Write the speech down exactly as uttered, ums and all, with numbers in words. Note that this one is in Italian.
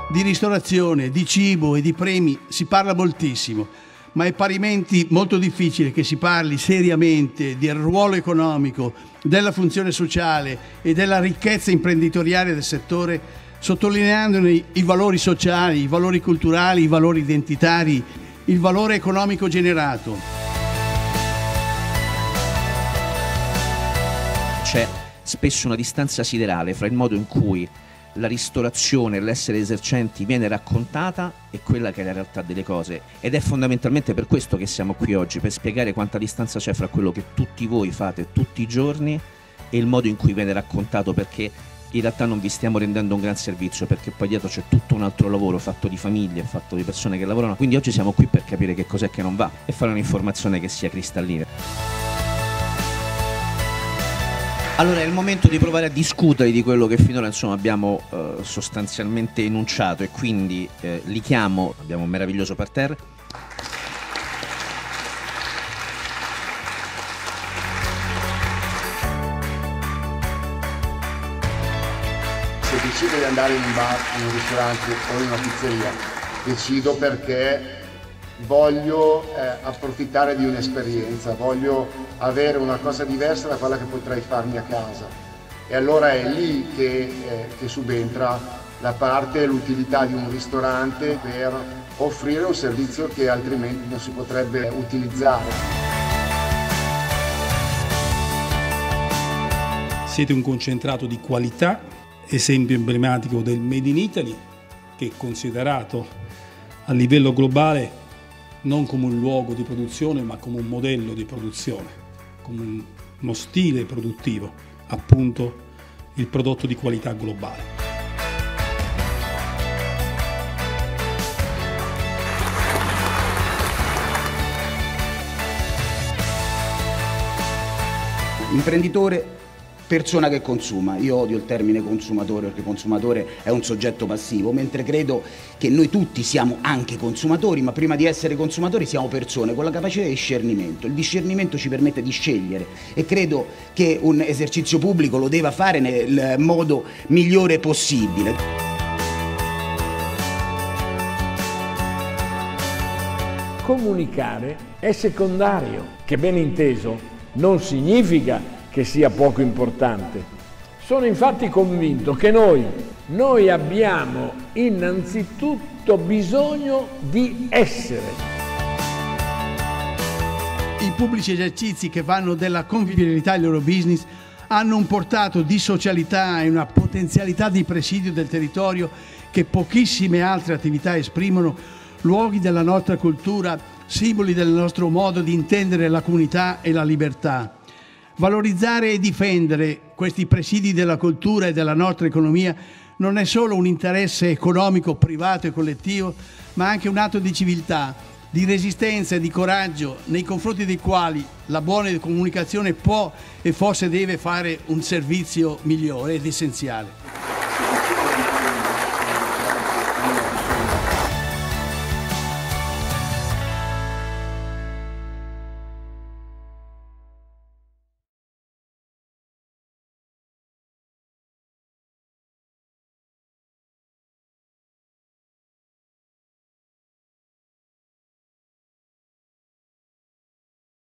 Di ristorazione, di cibo e di premi si parla moltissimo, ma è parimenti molto difficile che si parli seriamente del ruolo economico, della funzione sociale e della ricchezza imprenditoriale del settore, sottolineandone i valori sociali, i valori culturali, i valori identitari, il valore economico generato. C'è spesso una distanza siderale fra il modo in cui la ristorazione, l'essere esercenti viene raccontata e quella che è la realtà delle cose, ed è fondamentalmente per questo che siamo qui oggi, per spiegare quanta distanza c'è fra quello che tutti voi fate tutti i giorni e il modo in cui viene raccontato, perché in realtà non vi stiamo rendendo un gran servizio, perché poi dietro c'è tutto un altro lavoro fatto di famiglie, fatto di persone che lavorano. Quindi oggi siamo qui per capire che cos'è che non va e fare un'informazione che sia cristallina. Allora è il momento di provare a discutere di quello che finora insomma abbiamo eh, sostanzialmente enunciato, e quindi eh, li chiamo, abbiamo un meraviglioso parterre. Se decido di andare in un bar, in un ristorante o in una pizzeria, decido perché voglio eh, approfittare di un'esperienza, voglio avere una cosa diversa da quella che potrei farmi a casa, e allora è lì che, eh, che subentra la parte e l'utilità di un ristorante per offrire un servizio che altrimenti non si potrebbe utilizzare. Siete un concentrato di qualità, esempio emblematico del Made in Italy, che è considerato a livello globale non come un luogo di produzione, ma come un modello di produzione, come un, uno stile produttivo, appunto il prodotto di qualità globale. Imprenditore, persona che consuma. Io odio il termine consumatore, perché consumatore è un soggetto passivo, mentre credo che noi tutti siamo anche consumatori, ma prima di essere consumatori siamo persone con la capacità di discernimento. Il discernimento ci permette di scegliere, e credo che un esercizio pubblico lo deva fare nel modo migliore possibile. Comunicare è secondario, che ben inteso non significa che sia poco importante. Sono infatti convinto che noi, noi abbiamo innanzitutto bisogno di essere. I pubblici esercizi che vanno della convivialità al loro business hanno un portato di socialità e una potenzialità di presidio del territorio che pochissime altre attività esprimono, luoghi della nostra cultura, simboli del nostro modo di intendere la comunità e la libertà. Valorizzare e difendere questi presidi della cultura e della nostra economia non è solo un interesse economico, privato e collettivo, ma anche un atto di civiltà, di resistenza e di coraggio, nei confronti dei quali la buona comunicazione può e forse deve fare un servizio migliore ed essenziale.